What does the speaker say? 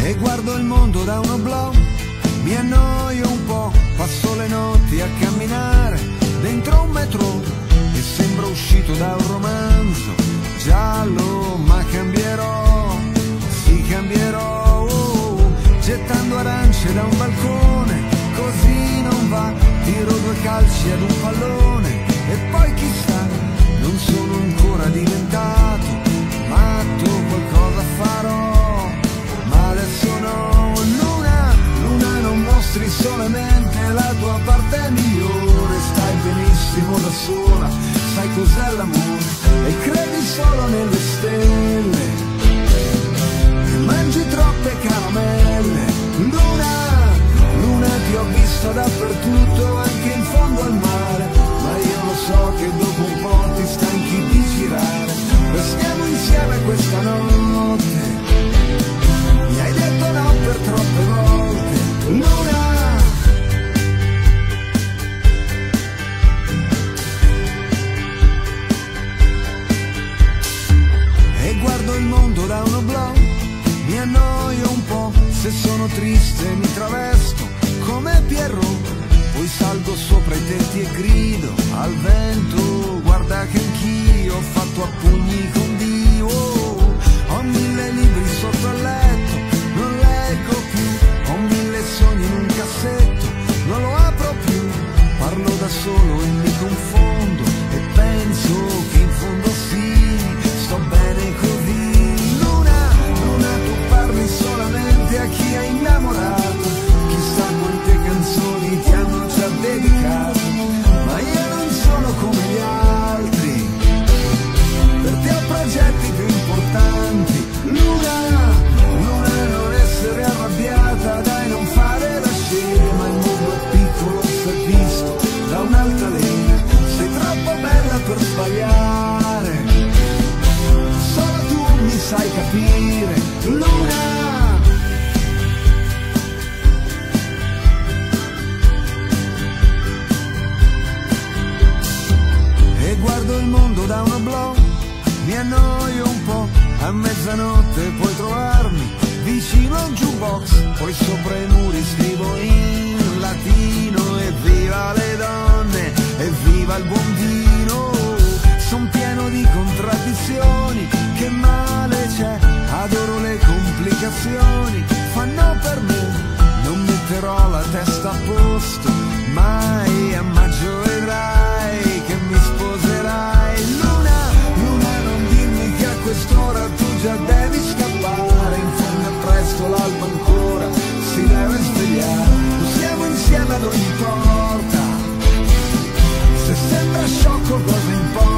e guardo il mondo da un oblò. Mi annoio un po', passo le notti a camminare dentro un metro e sembro uscito da un romanzo giallo, ma cambierò, sì cambierò, gettando arance da un balcone, così non va, tiro 2 calci ad un pallone e poi chissà, non sono ancora diventato matto, qualcosa farò, ma adesso no. Luna, luna non mostri solamente la tua parte migliore, stai benissimo da sola, sai cos'è l'amore e credi solo nelle stelle e mangi troppe caramelle. Luna, luna ti ho visto dappertutto, anche in fondo al mare, ma io lo so che dopo un po' ti stanchi di girare. Restiamo insieme questa notte, mi hai detto no per troppe volte. Luna, e guardo il mondo da un oblò, mi annoio un po', se sono triste mi travesto come Pierrot, poi salgo sopra i tetti e grido al vento, guarda che anch'io ho fatto a pugni con Dio. Ho 1000 libri sotto il letto, non leggo più, ho 1000 sogni in un cassetto, non lo apro più, parlo da solo e mi confondo e penso che in fondo sì, sto bene così. Luna, luna tu parli solamente a chi è innamorato, chissà quante canzoni ti hanno già dedicato, ma io non sono come gli altri, per te ho progetti più importanti. Luna, luna non essere arrabbiata, dai non fare la scema, il mondo è piccolo, si è visto da un'altalena, sei troppo bella per sbagliare, solo tu mi sai capire. Luna, e guardo il mondo da un oblò, mi annoio un po', a mezzanotte puoi trovarmi vicino a un jukebox, poi sopra i muri scrivo in latino evviva le donne, evviva il buon vino. Son pieno di contraddizioni, che male c'è, adoro le complicazioni, fanno per me, non metterò la testa a posto, mai a maggio vedrai che mi sposerai. Luna, luna non dirmi che a quest'ora tu già devi scappare, in fondo è presto, l'alba ancora si deve svegliare, siamo insieme ad ogni porta, se sembra sciocco cosa importa.